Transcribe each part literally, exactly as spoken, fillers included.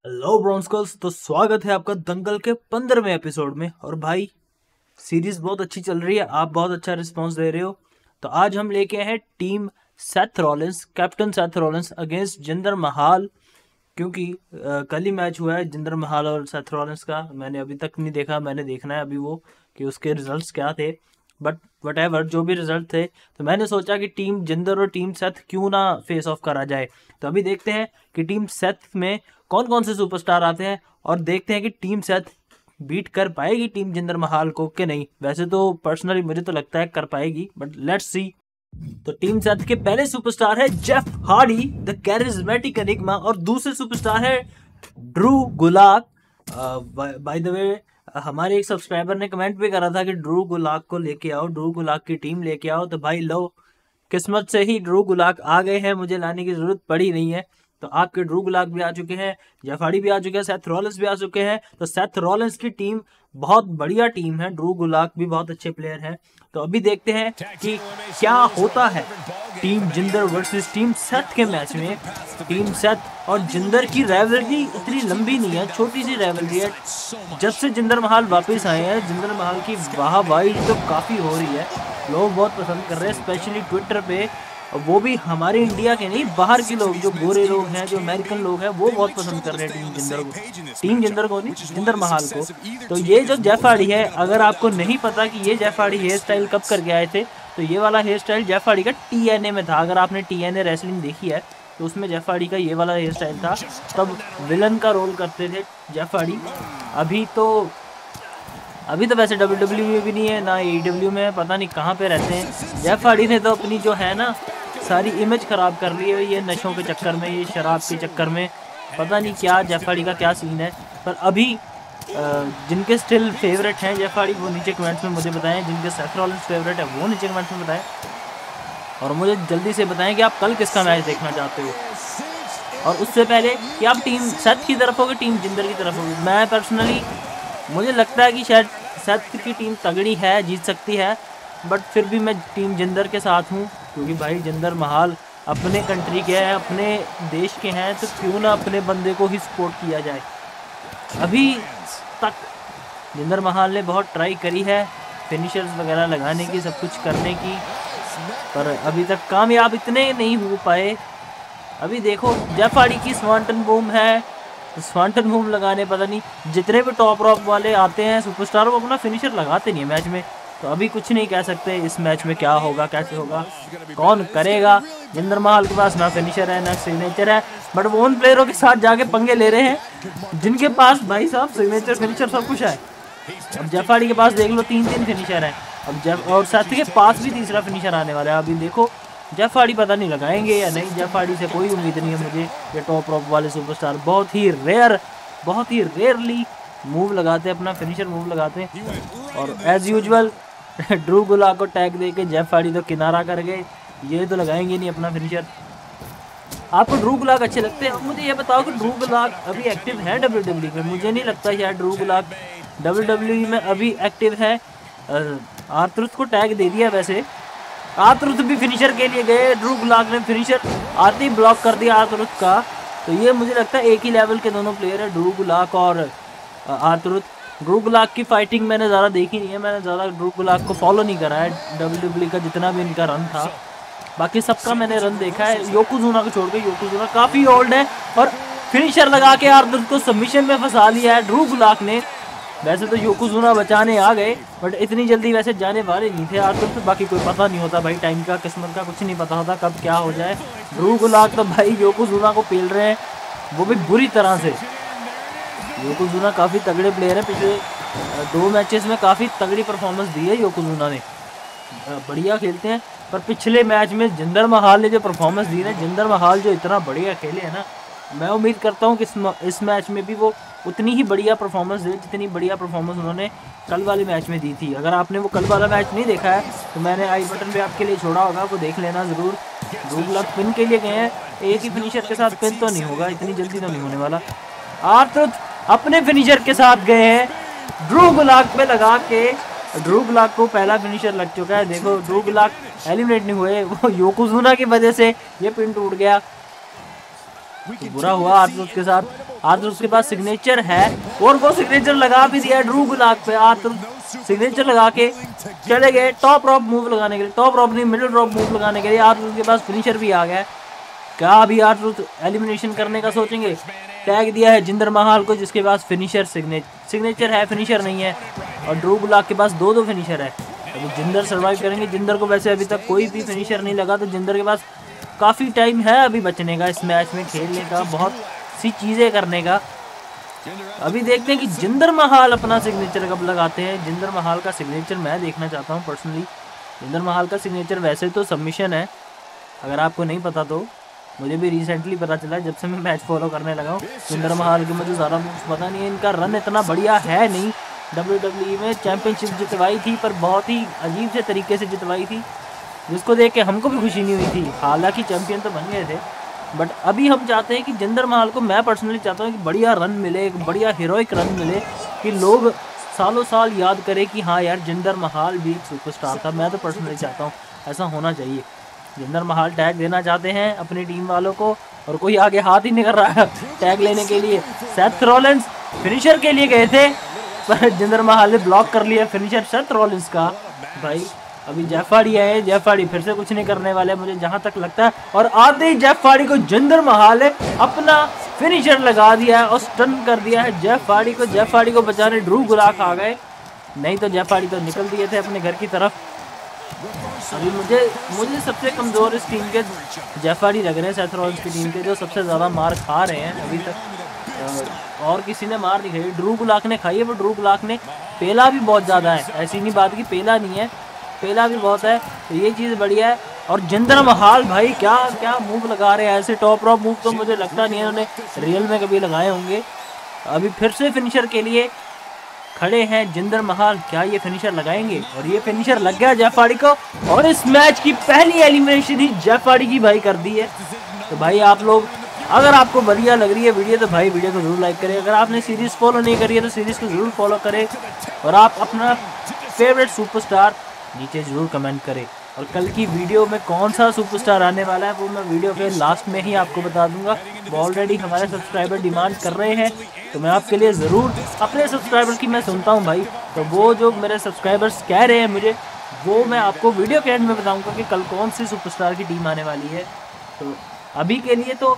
Hello ब्रॉन्स्कल्स, तो स्वागत है आपका दंगल के पंद्रहवें एपिसोड में। और भाई सीरीज बहुत अच्छी चल रही है, आप बहुत अच्छा रिस्पांस दे रहे हो। तो आज हम लेके आए हैं team Seth Rollins, captain Seth Rollins against Jinder Mahal. क्योंकि अ, कल ही मैच हुआ है जिंदर महल और सेथ रॉलिंस का। मैंने अभी तक नहीं देखा, मैंने देखना है अभी वो कि उसके रिजल्ट्स क्या थे। बट वट एवर जो भी रिजल्ट थे, तो मैंने सोचा कि टीम जिंदर और टीम सेथ क्यों ना फेस ऑफ करा जाए। तो अभी देखते हैं कि टीम सेथ में कौन कौन से सुपरस्टार आते हैं और देखते हैं कि टीम सेथ बीट कर पाएगी टीम जिंदर महल को कि नहीं। वैसे तो पर्सनली मुझे तो लगता है कर पाएगी, बट लेट्स सी। तो टीम सेथ के पहले सुपरस्टार है Jeff Hardy the charismatic enigma, और दूसरे सुपरस्टार है Drew Gulak. By the way हमारे एक सब्सक्राइबर ने कमेंट भी करा था कि ड्रू गुलाक को लेके आओ, ड्रू गुलाक की टीम लेके आओ। तो भाई लो, किस्मत से ही ड्रू गुलाक आ गए हैं, मुझे लाने की जरूरत पड़ी नहीं है। तो आपके ड्रू गुलाक भी आ चुके हैं, जेफ हार्डी भी आ चुके हैं, सेथ रॉलिंस भी आ चुके हैं। तो सेथ रॉलिंस की टीम बहुत बढ़िया टीम है, ड्रू गुलाक भी बहुत अच्छे प्लेयर हैं। तो अभी देखते हैं कि क्या होता है team Jinder versus team Seth के मैच में। टीम सेथ और जिंदर की राइवलरी इतनी लंबी नहीं है, छोटी सी राइवलरी है। जब से जिंदर महल वापस आए हैं, जिंदर महल की वाहवाही तो काफ़ी हो रही है, लोग बहुत पसंद कर रहे हैं, स्पेशली ट्विटर पे। वो भी हमारे इंडिया के नहीं, बाहर के लोग, जो गोरे लोग हैं, जो अमेरिकन लोग हैं, वो बहुत पसंद कर रहे हैं टीम जिंदर को, टीम जिंदर को नहीं, जिंदर महल को। तो ये जो जेफ हार्डी है, अगर आपको नहीं पता कि ये जेफ हार्डी हेयर स्टाइल कब करके आए थे, तो ये वाला हेयर स्टाइल जेफ हार्डी का टी एन ए में था। अगर आपने टी एन ए रेसलिंग देखी है तो उसमें जेफ हार्डी का ये वाला हेयर स्टाइल था, तब विलन का रोल करते थे जेफ हार्डी। अभी तो अभी तो वैसे डब्ल्यू डब्ल्यू में भी नहीं है, ना ए डब्ल्यू में, पता नहीं कहाँ पे रहते हैं। जेफ हार्डी ने तो अपनी जो है ना सारी इमेज खराब कर ली है, ये नशों के चक्कर में, ये शराब के चक्कर में, पता नहीं क्या जेफ हार्डी का क्या सीन है। पर अभी जिनके स्टिल फेवरेट हैं जेफ हार्डी, वो नीचे कमेंट्स में मुझे बताएं। जिनके सेथ रॉलिंस फेवरेट है वो नीचे कमेंट्स में बताएं, और मुझे जल्दी से बताएं कि आप कल किसका मैच देखना चाहते हो। और उससे पहले कि आप टीम सेथ की तरफ हो कि टीम जिंदर की तरफ हो। मैं पर्सनली मुझे लगता है कि शायद सेथ की टीम तगड़ी है, जीत सकती है, बट फिर भी मैं टीम जिंदर के साथ हूँ। क्योंकि भाई जिंदर महल अपने कंट्री के हैं, अपने देश के हैं, तो क्यों ना अपने बंदे को ही सपोर्ट किया जाए। अभी तक जिंदर महल ने बहुत ट्राई करी है फिनिशर्स वगैरह लगाने की, सब कुछ करने की, पर अभी तक कामयाब इतने नहीं हो पाए। अभी देखो जेफ हार्डी की स्वांटन बूम है, स्वांटन बूम लगाने पता नहीं जितने भी टॉप रॉप वाले आते हैं सुपरस्टार, वो अपना फिनिशर लगाते नहीं है मैच में। तो अभी कुछ नहीं कह सकते इस मैच में क्या होगा, कैसे होगा, कौन करेगा। जिंदर महल के पास ना फिनिशर है ना सिग्नेचर है, बट वो उन प्लेयरों के साथ जाके पंगे ले रहे हैं जिनके पास भाई साहब सिग्नेचर फिनिशर सब कुछ है। अब जेफ हार्डी के पास देख लो तीन तीन फिनिशर है, अब जेफ और सेथ के पास भी तीसरा फिनिशर आने वाला है। अभी देखो जेफ हार्डी पता नहीं लगाएंगे या नहीं, जेफ हार्डी से कोई उम्मीद नहीं है मुझे। ये टॉप रॉप वाले सुपरस्टार बहुत ही रेयर, बहुत ही रेयरली मूव लगाते हैं, अपना फिनिशर मूव लगाते हैं। और एज यूजुअल ड्रू गुलाक को टैग दे के जेफ हार्डी तो किनारा कर गए, ये तो लगाएंगे नहीं अपना फिनिशर। आपको ड्रू गुलाक अच्छे लगते हैं? अब मुझे ये बताओ कि ड्रू गुलाक अभी एक्टिव है डब्ल्यू डब्ल्यू में? मुझे नहीं लगता यार ड्रू गुलाक डब्ल्यू डब्ल्यू में अभी एक्टिव है। आर्थरुथ को टैग दे दिया, वैसे आर्थरुथ भी फिनिशर के लिए गए, ड्रू गुलाक ने फिनिशर आते ही ब्लॉक कर दिया आर्थरुथ का। तो ये मुझे लगता है एक ही लेवल के दोनों प्लेयर है, ड्रू गुलाक और आर्थरुथ। ड्रू गुलाक की फाइटिंग मैंने ज़्यादा देखी नहीं है, मैंने ज़्यादा ड्रू गुलाक को फॉलो नहीं करा है डब्ल्यू डब्ल्यू का जितना भी इनका रन था। बाकी सबका मैंने रन देखा है, योकोजुना को छोड़ के। योकोजुना काफ़ी ओल्ड है और फिनिशर लगा के आर्थरुथ को सबमिशन में फंसा लिया है ड्रू गुलाक ने। वैसे तो योकोजुना बचाने आ गए, बट इतनी जल्दी वैसे जाने वाले नहीं थे आर्थरुथ। बाकी कोई पता नहीं होता भाई, टाइम का, किस्मत का कुछ नहीं पता होता कब क्या हो जाए। ड्रू गुलाक तो भाई योकोजुना को पेल रहे हैं, वो भी बुरी तरह से। योकोजुना काफ़ी तगड़े प्लेयर है, पिछले दो मैचेस में काफ़ी तगड़ी परफॉर्मेंस दी है योकोजुना ने, बढ़िया खेलते हैं। पर पिछले मैच में जिंदर महल ने जो परफॉर्मेंस दी है, जिंदर महल जो इतना बढ़िया खेले है ना, मैं उम्मीद करता हूँ कि इस मैच में भी वो उतनी ही बढ़िया परफॉर्मेंस दे जितनी बढ़िया परफॉर्मेंस उन्होंने कल वाले मैच में दी थी। अगर आपने वो कल वाला मैच नहीं देखा है तो मैंने आई बटन पे आपके लिए छोड़ा होगा, वो देख लेना ज़रूर। ड्रू गुलाक पिन के लिए गए हैं, एक ही फिनिशर के साथ पिन तो नहीं होगा, इतनी जल्दी तो नहीं होने वाला। आर्थरुथ अपने फिनिशर के साथ गए हैं, ड्रू गुलाक पे लगा के ड्रू गुलाक को पहला फिनिशर लग चुका है। देखो ड्रू गुलाक एलिमिनेट नहीं हुए, वो योकोजुना की वजह से ये पिन टूट गया। तो बुरा हुआ आर्थरुथ के साथ। आर्थर उसके पास सिग्नेचर है और वो सिग्नेचर लगा भी दिया ड्रू गुलाक पे। आर्थर सिग्नेचर लगा के चले गए टॉप रॉप मूव लगाने के लिए, टॉप रॉप नहीं मिडिल रॉप मूव लगाने के लिए। आर्थर के पास फिनिशर भी आ गया। क्या अभी आर्थर एलिमिनेशन करने का सोचेंगे? टैग दिया है जिंदर महाल को जिसके पास फिनिशर सिग्ने सिग्नेचर है, फिनिशर नहीं है। और ड्रू गुलाक के पास दो दो फिनिशर है। अभी जिंदर सर्वाइव करेंगे। जिंदर को वैसे अभी तक कोई भी फिनिशर नहीं लगा, तो जिंदर के पास काफ़ी टाइम है अभी बचने का, इस मैच में खेलने का, बहुत सी चीज़ें करने का। अभी देखते हैं कि जिंदर महाल अपना सिग्नेचर कब लगाते हैं। जिंदर महाल का सिग्नेचर मैं देखना चाहता हूं पर्सनली। जिंदर महाल का सिग्नेचर वैसे तो सबमिशन है, अगर आपको नहीं पता तो मुझे भी रिसेंटली पता चला जब से मैं मैच फॉलो करने लगा हूँ। जिंदर महाल के मुझे ज़्यादा पता नहीं है, इनका रन इतना बढ़िया है नहीं। डब्ल्यू डब्ल्यू ई में चैंपियनशिप जितवाई थी पर बहुत ही अजीब से तरीके से जितवाई थी, जिसको देख के हमको भी खुशी नहीं हुई थी। हालांकि चैंपियन तो बन गए थे, बट अभी हम चाहते हैं कि जिंदर महाल को, मैं पर्सनली चाहता हूँ कि बढ़िया रन मिले, एक बढ़िया हीरोइक रन मिले, कि लोग सालों साल याद करें कि हाँ यार जिंदर महाल भी एक सुपरस्टार था। मैं तो पर्सनली चाहता हूँ ऐसा होना चाहिए। जिंदर महाल टैग देना चाहते हैं अपनी टीम वालों को और कोई आगे हाथ ही नहीं कर रहा है टैग लेने के लिए। सेथ रॉलिंस फिनिशर के लिए गए थे पर जिंदर महाल ने ब्लॉक कर लिया फिनिशर सेथ रॉलिंस का। भाई अभी जेफ हार्डी आए, जेफ हार्डी फिर से कुछ नहीं करने वाले मुझे जहां तक लगता है। और आते ही जेफ हार्डी को जिंदर महाल ने अपना फिनिशर लगा दिया है और स्टन कर दिया है जेफ हार्डी को। जेफ हार्डी को बचाने ड्रू गुलाक आ गए, नहीं तो जेफ हार्डी तो निकल दिए थे अपने घर की तरफ। अभी मुझे मुझे सबसे कमज़ोर इस टीम के जेफ हार्डी लग रहे हैं, सेथ रॉलिंस की टीम के, जो सबसे ज़्यादा मार खा रहे हैं अभी तक। और किसी ने मार नहीं खाई, ड्रू गुलाक ने खाई है, पर ड्रू गुलाक ने पेला भी बहुत ज़्यादा है। ऐसी नहीं बात कि पेला नहीं है, पेला भी बहुत है, तो ये चीज़ बढ़िया है। और जिंदर महाल भाई क्या क्या मूव लगा रहे हैं, ऐसे टॉप रॉप मूव तो मुझे लगता नहीं है उन्होंने रियल में कभी लगाए होंगे। अभी फिर से फिनिशर के लिए खड़े हैं जिंदर महाल, क्या ये फिनिशर लगाएंगे? और ये फिनिशर लग गया जेफ हार्डी को और इस मैच की पहली एलिमिनेशन ही जेफ हार्डी की भाई कर दी है। तो भाई आप लोग, अगर आपको बढ़िया लग रही है वीडियो तो भाई वीडियो को जरूर लाइक करें। अगर आपने सीरीज़ फॉलो नहीं करी है तो सीरीज़ को जरूर फॉलो करें और आप अपना फेवरेट सुपरस्टार नीचे जरूर कमेंट करें। और कल की वीडियो में कौन सा सुपरस्टार आने वाला है वो मैं वीडियो के लास्ट में ही आपको बता दूंगा। ऑलरेडी हमारे सब्सक्राइबर डिमांड कर रहे हैं, तो मैं आपके लिए ज़रूर, अपने सब्सक्राइबर की मैं सुनता हूं भाई, तो वो जो मेरे सब्सक्राइबर्स कह रहे हैं मुझे, वो मैं आपको वीडियो के एंड में बताऊंगा कि कल कौन सी सुपरस्टार की टीम आने वाली है। तो अभी के लिए तो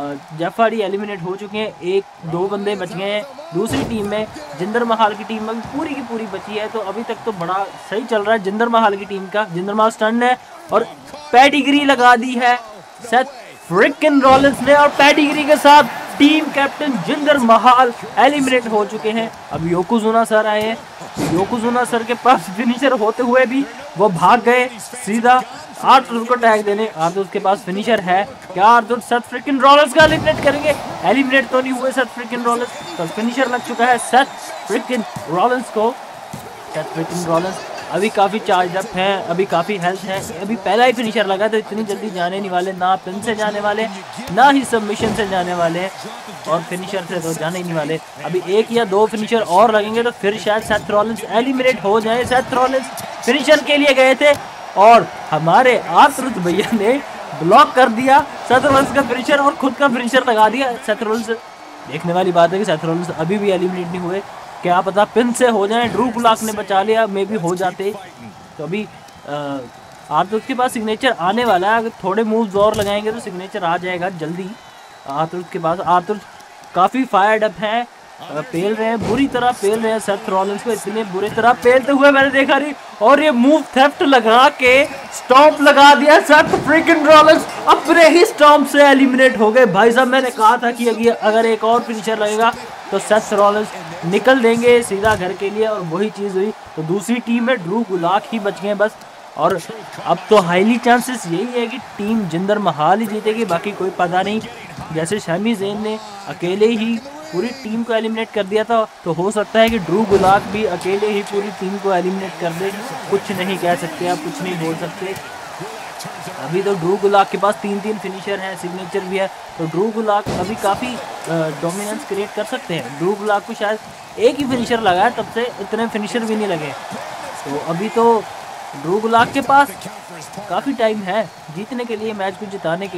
जेफ हार्डी एलिमिनेट हो चुके हैं, एक दो बंदे बच गए हैं। दूसरी टीम में जिंदर महाल की टीम में पूरी की पूरी बची है, तो अभी तक तो बड़ा सही चल रहा है जिंदर महाल की टीम का। जिंदर महाल स्टन है और पेडिग्री लगा दी है सेथ फ्रिकिन रॉलिंस ने, और पेडिग्री के साथ team captain Jinder Mahal eliminate हो चुके हैं। अब योकोजुना सर आए हैं, योकोजुना सर के पास फिनिशर होते हुए भी वो भाग गए सीधा आर्थर को टैग देने। आर्थर के पास फिनिशर है, क्या आर्थर सेथ फ्रिकिन रॉलिंस का एलिमिनेट करेंगे? एलिमिनेट तो नहीं हुए सेथ फ्रिकिन रॉलिंस, तो फिनिशर लग चुका है सेथ फ्रिकिन रॉलिंस को। सेथ फ्रिकिन रॉलिंस अभी काफ़ी चार्ज अप हैं, अभी काफ़ी हेल्थ है, अभी पहला ही फिनिशर लगा तो इतनी जल्दी जाने नहीं वाले, ना पिन से जाने वाले ना ही सबमिशन से जाने वाले हैं, और फिनिशर से तो जाने ही नहीं वाले। अभी एक या दो फिनिशर और लगेंगे तो फिर शायद सेथ रॉलिंस एलिमिनेट हो जाए। सेथ रॉलिंस फिनिशर के लिए गए थे और हमारे आर्थर भैया ने ब्लॉक कर दिया सेथ रॉलिंस का फिनिशर और खुद का फिनिशर लगा दिया। सेथ रॉलिंस, देखने वाली बात है कि सेथ रॉलिंस अभी भी एलिमिनेट नहीं हुए, क्या पता पिन से हो जाए। ड्रू गुलाक ने बचा लिया, मे भी हो जाते। तो अभी आर्थर के पास सिग्नेचर आने वाला है, अगर थोड़े मूव्स और लगाएंगे तो सिग्नेचर आ जाएगा जल्दी आर्थर के पास। आर्थर काफ़ी फायर्ड अप हैं, पेल रहे हैं, बुरी तरह पेल रहे हैं सेथ रॉलिंस को, इतने बुरी तरह पेलते हुए मैंने देखा नहीं। और ये मूव थेफ्ट लगा के स्टॉम्प लगा दिया सेथ फ्रिकिन रॉलिंस, अपने ही स्टॉम्प से एलिमिनेट हो गए। भाई साहब मैंने कहा था कि अगर एक और फिनिशर लगेगा तो सेथ रॉलिंस निकल देंगे सीधा घर के लिए, और वही चीज़ हुई। तो दूसरी टीम में ड्रू गुलाक ही बच गए बस, और अब तो हाईली चांसेस यही है कि टीम जिंदर महाल ही जीतेगी, बाकी कोई पता नहीं। जैसे शमी ज़ैन ने अकेले ही पूरी टीम को एलिमिनेट कर दिया था, तो हो सकता है कि ड्रू गुलाक भी अकेले ही पूरी टीम को एलिमिनेट कर दे। कुछ नहीं कह सकते, आप कुछ नहीं बोल सकते। अभी तो ड्रू गुलाक के पास तीन तीन फिनिशर हैं, सिग्नेचर भी है, तो ड्रू गुलाक अभी काफ़ी डोमिनेंस क्रिएट कर सकते हैं। ड्रू गुलाक को शायद एक ही फिनिशर लगा है, तब से इतने फिनिशर भी नहीं लगे। तो अभी तो ड्रू गुलाक के पास काफ़ी टाइम है जीतने के लिए, मैच को जिताने के लिए।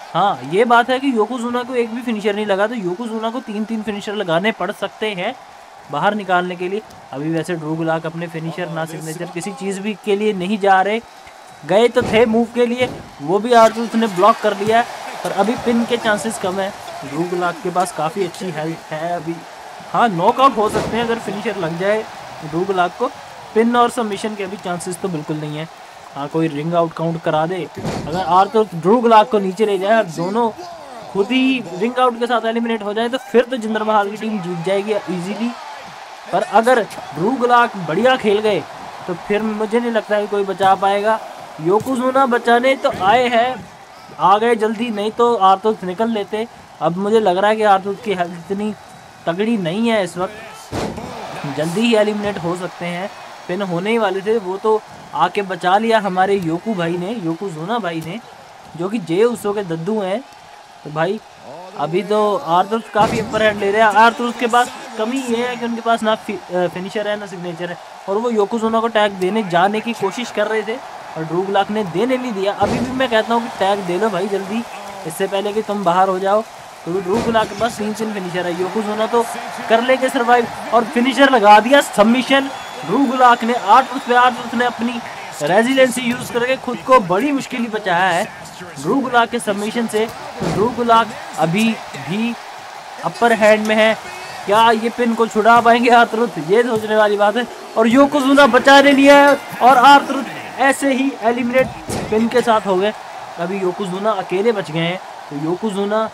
हाँ ये बात है कि योकोजुना को एक भी फिनिशर नहीं लगा, तो योकोजुना को तीन तीन फिनिशर लगाने पड़ सकते हैं बाहर निकालने के लिए। अभी वैसे ड्रू गुलाक अपने फिनिशर ना सिग्नेचर किसी चीज़ भी के लिए नहीं जा रहे, गए तो थे मूव के लिए, वो भी आर-ट्रूथ ने ब्लॉक कर लिया है, पर अभी पिन के चांसेस कम है। ड्रू गुलाक के पास काफ़ी अच्छी हेल्थ है अभी, हाँ नॉकआउट हो सकते हैं अगर फिनिशर लग जाए ड्रू गुलाक को। पिन और सबमिशन के अभी चांसेस तो बिल्कुल नहीं है। हाँ कोई रिंग आउट काउंट करा दे, अगर आर-ट्रूथ ड्रू गुलाक को नीचे ले जाए और दोनों खुद ही रिंग आउट के साथ एलिमिनेट हो जाए तो फिर तो जिंदर महाल की टीम जीत जाएगी इजीली। पर अगर ड्रू गुलाक बढ़िया खेल गए तो फिर मुझे नहीं लगता कि कोई बचा पाएगा। योकोजुना बचाने तो आए हैं, आ गए जल्दी, नहीं तो आर-ट्रूथ निकल लेते। अब मुझे लग रहा है कि आर-ट्रूथ की हेल्थ इतनी तगड़ी नहीं है इस वक्त, जल्दी ही एलिमिनेट हो सकते हैं। पिन होने ही वाले थे, वो तो आके बचा लिया हमारे योकू भाई ने, योकोजुना भाई ने, जो कि जे उसो के दद्दू हैं। तो भाई अभी तो आर-ट्रूथ काफ़ी अपर हैंड ले रहे हैं। आर-ट्रूथ के पास कमी ये है कि उनके पास ना फि, फिनिशर है ना सिग्नेचर है, और वो योकोजुना को टैग देने जाने की कोशिश कर रहे थे और ड्रू गुलाक ने देने नहीं दिया। अभी भी मैं कहता हूँ कि टैग दे लो भाई जल्दी, इससे पहले कि तुम बाहर हो जाओ, क्योंकि ड्रू गुलाक के पास तीन तीन फिनिशर है। योकोजुना तो कर लेंगे सर्वाइव, और फिनिशर लगा दिया सबमिशन ड्रू गुलाक ने। आर-ट्रूथ पे आर-ट्रूथ ने अपनी रेजिलेंसी यूज करके खुद को बड़ी मुश्किल ही बचाया है ड्रू गुलाक के सबमिशन से। तो ड्रू गुलाक अभी भी अपर हैंड में है, क्या ये पिन को छुड़ा पाएंगे आर-ट्रूथ, ये सोचने वाली बात है। और योकोजुना बचाने लिया है और आर-ट्रूथ ऐसे ही एलिमिनेट पिन के साथ हो गए। अभी योकोजुना अकेले बच गए हैं, तो योकोजुना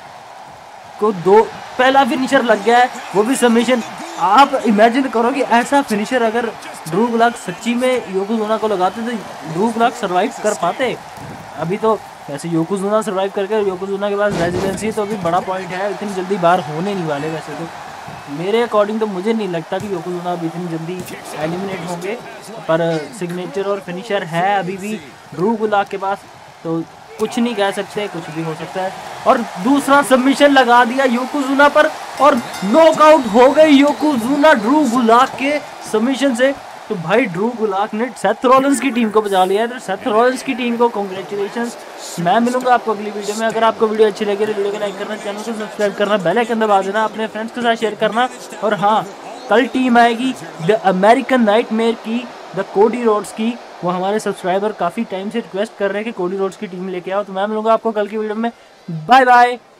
को दो पहला फिनिशर लग गया है, वो भी सबमिशन। आप इमेजिन करो कि ऐसा फिनिशर अगर ड्रू गुलाक सच्ची में योकोजुना को लगाते तो ड्रू गुलाक सर्वाइव कर पाते। अभी तो वैसे योकोजुना सर्वाइव करके योकोजुना के पास रेजिडेंसी तो अभी बड़ा पॉइंट है, इतनी जल्दी बाहर होने नहीं वाले। वैसे तो मेरे अकॉर्डिंग तो मुझे नहीं लगता कि योकोजुना अभी इतनी जल्दी एलिमिनेट होंगे, पर सिग्नेचर और फिनिशर है अभी भी ड्रू गुलाक के पास, तो कुछ नहीं कह सकते, कुछ भी हो सकता है। और दूसरा सबमिशन लगा दिया योकोजुना पर और नॉकआउट हो गई योकोजुना ड्रू गुलाक के सबमिशन से। तो भाई ड्रू गुलाक ने सेथ रॉलिंस की टीम को बचा लिया है, तो सेथ रॉलिंस की टीम को कांग्रेचुलेशंस। मैं मिलूंगा आपको अगली वीडियो में। अगर आपको वीडियो अच्छी लगे तो वीडियो को लाइक करना, चैनल को सब्सक्राइब करना, बेल आइकन दबा देना, अपने फ्रेंड्स के साथ शेयर करना। और हाँ, कल टीम आएगी द अमेरिकन नाइटमेयर की, द कोडी रोड्स की। वो हमारे सब्सक्राइबर काफ़ी टाइम से रिक्वेस्ट कर रहे हैं कि कोडी रोड्स की टीम लेके आओ। तो मैं मिलूंगा आपको कल की वीडियो में। Bye bye.